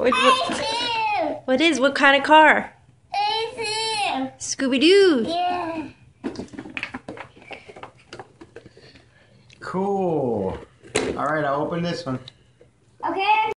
What is? What kind of car? Scooby-Doo. Yeah. Cool. All right, I'll open this one. Okay.